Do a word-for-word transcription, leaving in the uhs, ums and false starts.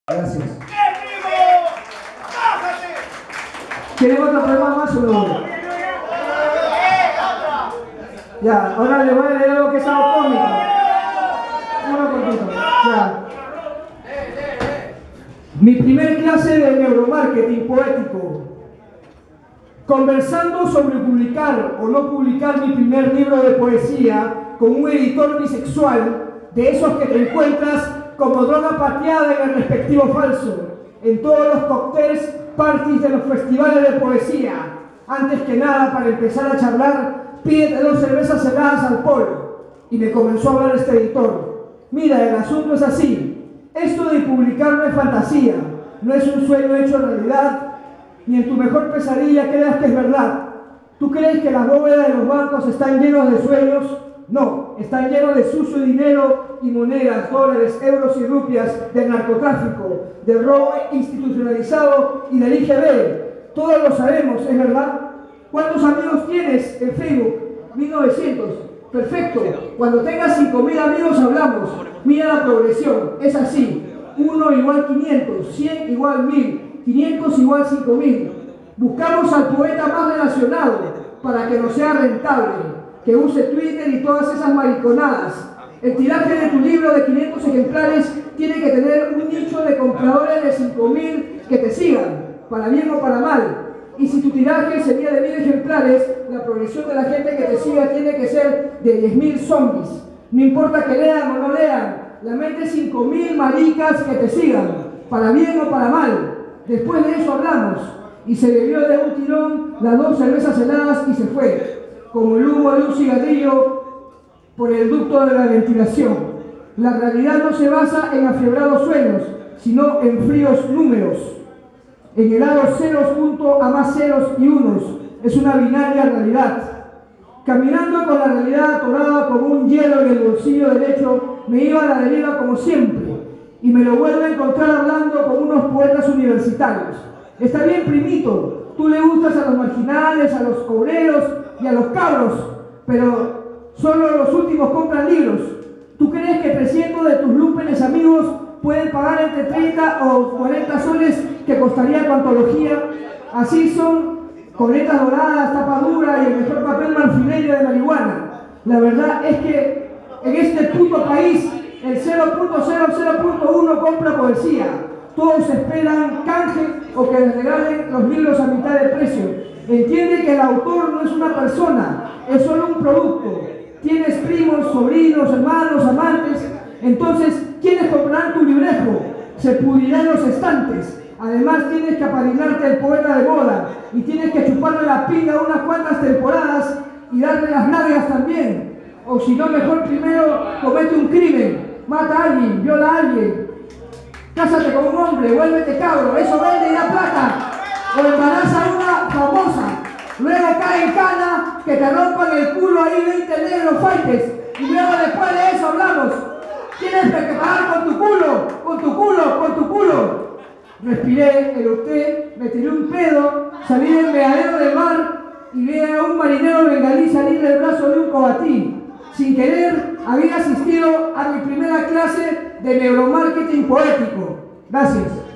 Gracias. ¿Quieren otro poema más o no? Ya, ahora le voy a leer algo que es algo cómico. Uno cortito. Ya. Mi primer clase de neuromarketing poético. Conversando sobre publicar o no publicar mi primer libro de poesía con un editor bisexual, de esos que te encuentras como droga pateada en el respectivo falso, en todos los cócteles, parties de los festivales de poesía. Antes que nada, para empezar a charlar, pídete dos cervezas heladas al polo. Y me comenzó a hablar este editor. Mira, el asunto es así. Esto de publicar no es fantasía, no es un sueño hecho realidad, ni en tu mejor pesadilla creas que es verdad. ¿Tú crees que las bóvedas de los bancos están llenos de sueños? No, están llenos de sucio dinero y monedas, dólares, euros y rupias del narcotráfico, del robo institucionalizado y del I G B. Todos lo sabemos, ¿es verdad? ¿Cuántos amigos tienes en Facebook? mil novecientos. Perfecto. Cuando tengas cinco mil amigos hablamos. Mira la progresión. Es así. uno igual quinientos, cien igual mil, quinientos igual cinco mil. Buscamos al poeta más relacionado para que nos sea rentable, que use Twitter y todas esas mariconadas. El tiraje de tu libro de quinientos ejemplares tiene que tener un nicho de compradores de cinco mil que te sigan, para bien o para mal. Y si tu tiraje sería de mil ejemplares, la progresión de la gente que te siga tiene que ser de diez mil zombies. No importa que lean o no lean, la mente cinco mil maricas que te sigan, para bien o para mal. Después de eso hablamos. Y se bebió de un tirón las dos cervezas heladas y se fue, como el humo de un cigarrillo por el ducto de la ventilación. La realidad no se basa en afiebrados sueños, sino en fríos números. En el lado ceros junto a más ceros y unos, es una binaria realidad. Caminando con la realidad atorada como un hielo en el bolsillo derecho, me iba a la deriva como siempre, y me lo vuelvo a encontrar hablando con unos poetas universitarios. Está bien, primito, tú le gustas a los marginales, a los obreros y a los cabros, pero solo los últimos compran libros. ¿Tú crees que trescientos de tus lúpenes amigos pueden pagar entre treinta o cuarenta soles que costaría tu antología? Así son, coletas doradas, tapa dura y el mejor papel marfileño de marihuana. La verdad es que en este puto país el cero punto cero cero punto uno compra poesía. Todos esperan canje o que les regalen los libros a mitad de precio. Entiende que el autor no es una persona, es solo un producto. Tienes primos, sobrinos, hermanos, amantes. Entonces, ¿quiénes comprarán tu librejo? Se pudrirán los estantes. Además, tienes que apadrinarte al poeta de moda y tienes que chuparle la pinga unas cuantas temporadas y darle las nalgas también. O si no, mejor primero comete un crimen, mata a alguien, viola a alguien, cásate con un hombre, vuélvete cabro, eso vende y da plata. O embaraza a una famosa, luego cae en cana, que te rompan el culo ahí veinte negros faites, y luego después de eso hablamos. Tienes que pagar con tu culo, con tu culo, con tu culo. Respiré, eructé, me tiré un pedo, salí del meadero del mar y vi a un marinero bengalí salir del brazo de un cobatí. Sin querer, había asistido a mi primera clase de neuromarketing poético. Gracias.